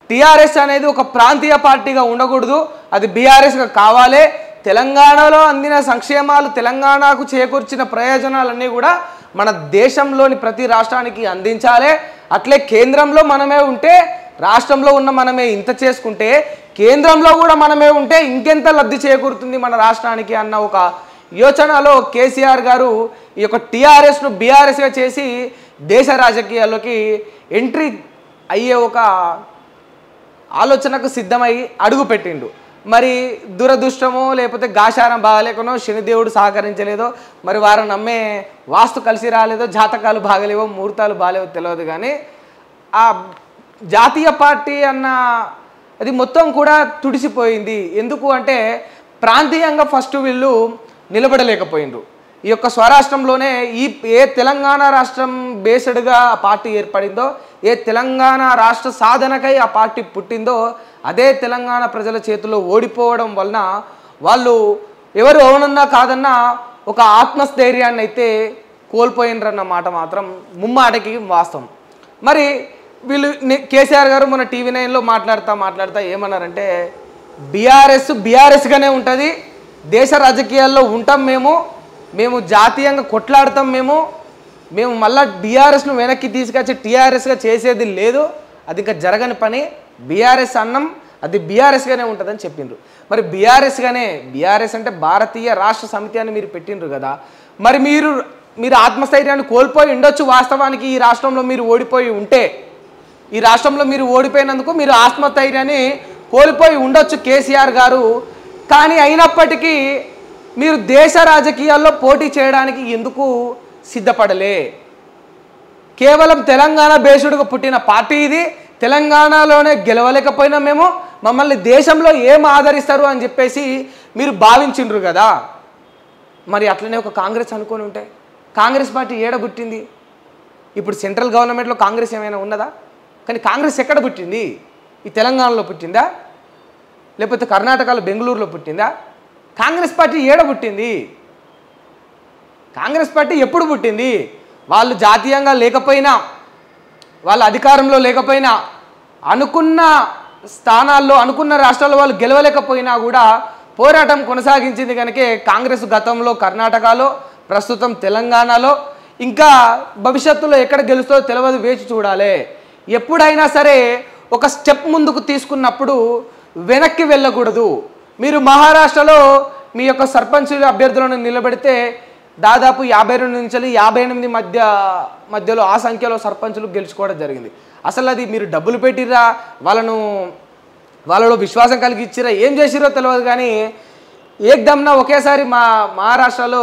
TRS అనేది ఒక ప్రాంతీయ పార్టీగా ఉండకూడదు, అది బీఆర్ఎస్గా కావాలి. తెలంగాణలో అందిన సంక్షేమాలు, తెలంగాణకు చేకూర్చిన ప్రయోజనాలన్నీ కూడా మన దేశంలోని ప్రతి రాష్ట్రానికి అందించాలి. అట్లే కేంద్రంలో మనమే ఉంటే, రాష్ట్రంలో ఉన్న మనమే ఇంత చేసుకుంటే, కేంద్రంలో కూడా మనమే ఉంటే ఇంకెంత లబ్ధి చేకూరుతుంది మన రాష్ట్రానికి అన్న ఒక యోచనలో కేసీఆర్ గారు ఈ యొక్క టీఆర్ఎస్ను బీఆర్ఎస్గా చేసి దేశ రాజకీయాల్లోకి ఎంట్రీ అయ్యే ఒక ఆలోచనకు సిద్ధమై అడుగుపెట్టిండు. మరి దురదృష్టమో లేకపోతే గాశారం బాగాలేకనో, శనిదేవుడు సహకరించలేదో, మరి వారు నమ్మే వాస్తు కలిసి రాలేదో, జాతకాలు బాగలేవో, ముహూర్తాలు బాగాలేవో తెలియదు. కానీ ఆ జాతీయ పార్టీ అన్న అది మొత్తం కూడా తుడిసిపోయింది. ఎందుకు అంటే ప్రాంతీయంగా ఫస్ట్ వీళ్ళు నిలబడలేకపోయినరు. ఈ యొక్క స్వరాష్ట్రంలోనే ఏ తెలంగాణ రాష్ట్రం బేస్డ్గా ఆ పార్టీ ఏర్పడిందో, ఏ తెలంగాణ రాష్ట్ర సాధనకై ఆ పార్టీ పుట్టిందో, అదే తెలంగాణ ప్రజల చేతుల్లో ఓడిపోవడం వలన వాళ్ళు ఎవరు అవునన్నా కాదన్నా ఒక ఆత్మస్థైర్యాన్ని అయితే కోల్పోయినరన్న మాట మాత్రం ముమ్మాటకి వాస్తవం. మరి వీళ్ళు కేసీఆర్ గారు మన టీవీ 9లో మాట్లాడుతా ఏమన్నారంటే, బీఆర్ఎస్గానే ఉంటుంది, దేశ రాజకీయాల్లో ఉంటాం, మేము జాతీయంగా కొట్లాడతాం, మేము మళ్ళీ బీఆర్ఎస్ను వెనక్కి తీసుకొచ్చి టీఆర్ఎస్గా చేసేది లేదు, అది ఇంకా జరగని పని, బీఆర్ఎస్ అన్నం అది బీఆర్ఎస్గానే ఉంటుందని చెప్పిండ్రు. మరి బీఆర్ఎస్ అంటే భారతీయ రాష్ట్ర సమితి అని మీరు పెట్టిండ్రు కదా, మరి మీరు ఆత్మస్థైర్యాన్ని కోల్పోయి ఉండొచ్చు. వాస్తవానికి ఈ రాష్ట్రంలో మీరు ఓడిపోయి ఉంటే, ఈ రాష్ట్రంలో మీరు ఓడిపోయినందుకు మీరు ఆత్మస్థైర్యాన్ని కోల్పోయి ఉండొచ్చు కేసీఆర్ గారు. కానీ అయినప్పటికీ మీరు దేశ రాజకీయాల్లో పోటీ చేయడానికి ఎందుకు సిద్ధపడలే? కేవలం తెలంగాణ బేస్డ్గా పుట్టిన పార్టీ ఇది, తెలంగాణలోనే గెలవలేకపోయినా మమ్మల్ని దేశంలో ఏం ఆదరిస్తారు అని చెప్పేసి మీరు భావించిండ్రు కదా. మరి అట్లనే ఒక కాంగ్రెస్ అనుకొని ఉంటే, కాంగ్రెస్ పార్టీ ఏడ పుట్టింది? ఇప్పుడు సెంట్రల్ గవర్నమెంట్లో కాంగ్రెస్ ఏమైనా ఉన్నదా? కానీ కాంగ్రెస్ ఎక్కడ పుట్టింది? ఈ తెలంగాణలో పుట్టిందా, లేకపోతే కర్ణాటకలో బెంగళూరులో పుట్టిందా? కాంగ్రెస్ పార్టీ ఏడ పుట్టింది? కాంగ్రెస్ పార్టీ ఎప్పుడు పుట్టింది? వాళ్ళు జాతీయంగా లేకపోయినా, వాళ్ళ అధికారంలో లేకపోయినా, అనుకున్న స్థానాల్లో అనుకున్న రాష్ట్రాల్లో వాళ్ళు గెలవలేకపోయినా కూడా పోరాటం కొనసాగించింది. కనుకే కాంగ్రెస్ గతంలో కర్ణాటకలో, ప్రస్తుతం తెలంగాణలో, ఇంకా భవిష్యత్తులో ఎక్కడ గెలుస్తుందో తెలియదు, వేచి చూడాలి. ఎప్పుడైనా సరే ఒక స్టెప్ ముందుకు తీసుకున్నప్పుడు వెనక్కి వెళ్ళకూడదు. మీరు మహారాష్ట్రలో మీ యొక్క సర్పంచ్ అభ్యర్థులను నిలబెడితే దాదాపు 52 నుంచి 58 మధ్యలో ఆ సంఖ్యలో సర్పంచులు గెలుచుకోవడం జరిగింది. అసలు అది మీరు డబ్బులు పెట్టిరా, వాళ్ళలో విశ్వాసం కలిగిచ్చిరా, ఏం చేసిరో తెలియదు. కానీ ఏకదమ్న ఒకేసారి మహారాష్ట్రలో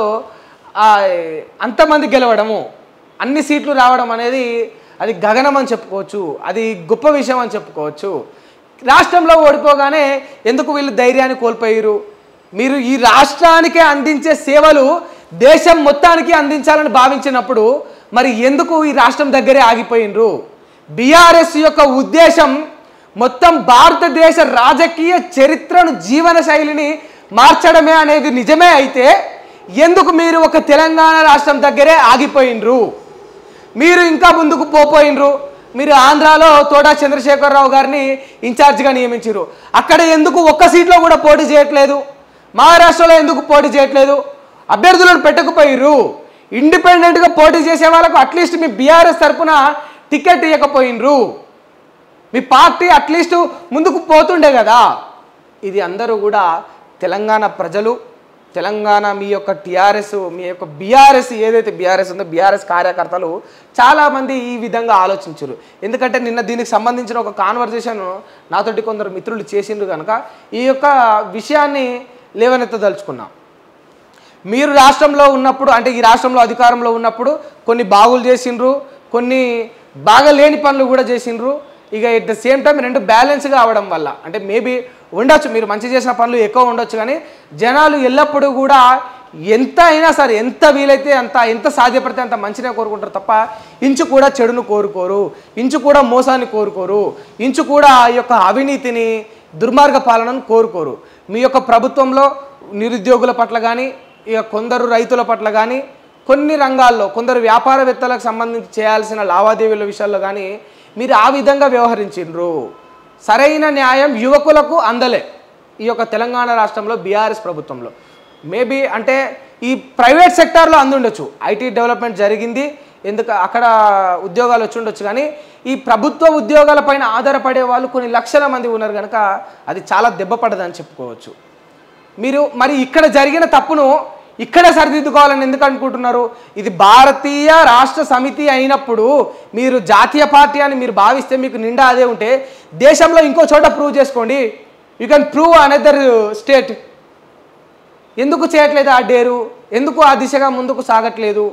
అంతమంది గెలవడము, అన్ని సీట్లు రావడం అనేది అది గగనం అని చెప్పుకోవచ్చు, అది గొప్ప విషయం అని చెప్పుకోవచ్చు. రాష్ట్రంలో ఓడిపోగానే ఎందుకు వీళ్ళు ధైర్యాన్ని కోల్పోయారు? మీరు ఈ రాష్ట్రానికే అందించే సేవలు దేశం మొత్తానికి అందించాలని భావించినప్పుడు మరి ఎందుకు ఈ రాష్ట్రం దగ్గరే ఆగిపోయినరు? బీఆర్ఎస్ యొక్క ఉద్దేశం మొత్తం భారతదేశ రాజకీయ చరిత్రను, జీవన శైలిని మార్చడమే అనేది నిజమే అయితే ఎందుకు మీరు ఒక తెలంగాణ రాష్ట్రం దగ్గరే ఆగిపోయినరు? మీరు ఇంకా ముందుకు పోయినరు. మీరు ఆంధ్రాలో తోట చంద్రశేఖరరావు గారిని ఇన్ఛార్జిగా నియమించారు, అక్కడ ఎందుకు ఒక్క సీట్లో కూడా పోటీ చేయట్లేదు? మహారాష్ట్రలో ఎందుకు పోటీ చేయట్లేదు? అభ్యర్థులను పెట్టకపోయిర్రు. ఇండిపెండెంట్గా పోటీ చేసే వాళ్ళకు అట్లీస్ట్ మీ బీఆర్ఎస్ తరఫున టికెట్ ఇవ్వకపోయినరు. మీ పార్టీ అట్లీస్ట్ ముందుకు పోతుండే కదా. ఇది అందరూ కూడా తెలంగాణ ప్రజలు, తెలంగాణ మీ యొక్క టీఆర్ఎస్, మీ యొక్క బీఆర్ఎస్ ఏదైతే బీఆర్ఎస్ ఉందో బీఆర్ఎస్ కార్యకర్తలు చాలామంది ఈ విధంగా ఆలోచించారు. ఎందుకంటే నిన్న దీనికి సంబంధించిన ఒక కాన్వర్జేషన్ నాతోటి కొందరు మిత్రులు చేసిండ్రు కనుక ఈ యొక్క విషయాన్ని లేవనెత్తదలుచుకున్నాం. మీరు రాష్ట్రంలో ఉన్నప్పుడు, అంటే ఈ రాష్ట్రంలో అధికారంలో ఉన్నప్పుడు కొన్ని బాగులు చేసిండ్రు, కొన్ని బాగా లేని పనులు కూడా చేసిండ్రు. ఇక ఎట్ ద సేమ్ టైం రెండు బ్యాలెన్స్గా అవడం వల్ల, అంటే మేబీ ఉండొచ్చు మీరు మంచి చేసిన పనులు ఎక్కువ ఉండొచ్చు, కానీ జనాలు ఎల్లప్పుడూ కూడా ఎంత అయినా సరే, ఎంత వీలైతే అంత, ఎంత సాధ్యపడితే అంత మంచినే కోరుకుంటారు తప్ప ఇంచు కూడా చెడును కోరుకోరు, ఇంచు కూడా మోసాన్ని కోరుకోరు, ఇంచు కూడా ఈ యొక్క అవినీతిని, దుర్మార్గ పాలనను కోరుకోరు. మీ యొక్క ప్రభుత్వంలో నిరుద్యోగుల పట్ల కానీ, ఇక కొందరు రైతుల పట్ల కానీ, కొన్ని రంగాల్లో కొందరు వ్యాపారవేత్తలకు సంబంధించి చేయాల్సిన లావాదేవీల విషయాల్లో కానీ మీరు ఆ విధంగా వ్యవహరించిండ్రు. సరైన న్యాయం యువకులకు అందలే ఈ యొక్క తెలంగాణ రాష్ట్రంలో బీఆర్ఎస్ ప్రభుత్వంలో. మేబీ అంటే ఈ ప్రైవేట్ సెక్టార్లో అందుండొచ్చు, ఐటీ డెవలప్మెంట్ జరిగింది, ఎందుకు అక్కడ ఉద్యోగాలు వచ్చి ఉండొచ్చు, కానీ ఈ ప్రభుత్వ ఉద్యోగాలపైన ఆధారపడే వాళ్ళు కొన్ని లక్షల మంది ఉన్నారు కనుక అది చాలా దెబ్బ పడదని చెప్పుకోవచ్చు. మీరు మరి ఇక్కడ జరిగిన తప్పును ఇక్కడ సరిదిద్దుకోవాలని ఎందుకు అనుకుంటున్నారు? ఇది భారతీయ రాష్ట్ర సమితి అయినప్పుడు మీరు జాతీయ పార్టీ అని మీరు భావిస్తే మీకు నిండా అదే ఉంటే దేశంలో ఇంకో చోట ప్రూవ్ చేసుకోండి. You can prove another state. ఎందుకు చేయట్లేదు ఆ డేరు? ఎందుకు ఆ దిశగా ముందుకు సాగట్లేదు?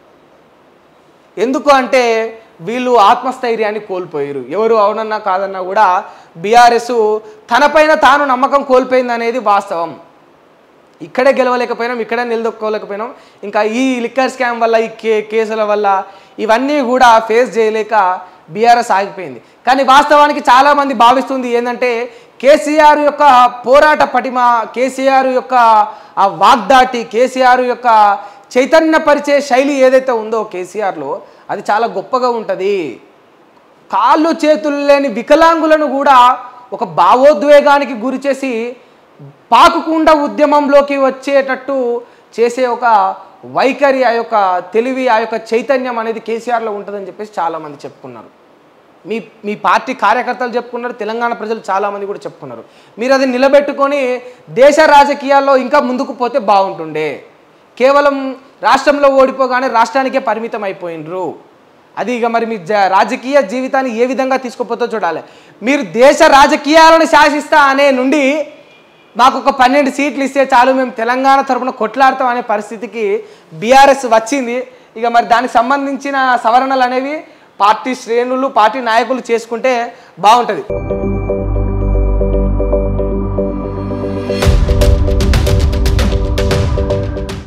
ఎందుకు అంటే వీళ్ళు ఆత్మస్థైర్యాన్ని కోల్పోయారు. ఎవరు అవునన్నా కాదన్నా కూడా బీఆర్ఎస్ తనపైన తాను నమ్మకం కోల్పోయింది అనేది వాస్తవం. ఇక్కడే గెలవలేకపోయినాం, ఇక్కడే నిలదొక్కోలేకపోయినాం, ఇంకా ఈ లిక్కర్ స్కామ్ వల్ల ఈ కేసుల వల్ల ఇవన్నీ కూడా ఫేస్ చేయలేక బీఆర్ఎస్ ఆగిపోయింది. కానీ వాస్తవానికి చాలామంది భావిస్తుంది ఏంటంటే కేసీఆర్ యొక్క పోరాట పటిమ, కేసీఆర్ యొక్క ఆ వాగ్దాటి, కేసీఆర్ యొక్క చైతన్యపరిచే శైలి ఏదైతే ఉందో కేసీఆర్లో అది చాలా గొప్పగా ఉంటుంది. కాళ్ళు చేతులు లేని వికలాంగులను కూడా ఒక భావోద్వేగానికి గురి చేసి పాకుకుండ ఉద్యమంలోకి వచ్చేటట్టు చేసే ఒక వైఖరి, ఆ యొక్క తెలివి, ఆ యొక్క చైతన్యం అనేది కేసీఆర్లో ఉంటుందని చెప్పేసి చాలామంది చెప్పుకున్నారు. మీ పార్టీ కార్యకర్తలు చెప్పుకున్నారు, తెలంగాణ ప్రజలు చాలామంది కూడా చెప్పుకున్నారు. మీరు అది నిలబెట్టుకొని దేశ రాజకీయాల్లో ఇంకా ముందుకు పోతే బాగుంటుండే. కేవలం రాష్ట్రంలో ఓడిపోగానే రాష్ట్రానికే పరిమితం అయిపోయినరు. అది ఇక మరి మీ రాజకీయ జీవితాన్ని ఏ విధంగా తీసుకుపోతో చూడాలి. మీరు దేశ రాజకీయాలను శాసిస్తా అనే నుండి మాకు ఒక 12 సీట్లు ఇస్తే చాలు, మేము తెలంగాణ తరపున కొట్లాడతాం అనే పరిస్థితికి బీఆర్ఎస్ వచ్చింది. ఇక మరి దానికి సంబంధించిన సవరణలు అనేవి పార్టీ శ్రేణులు, పార్టీ నాయకులు చేసుకుంటే బాగుంటుంది.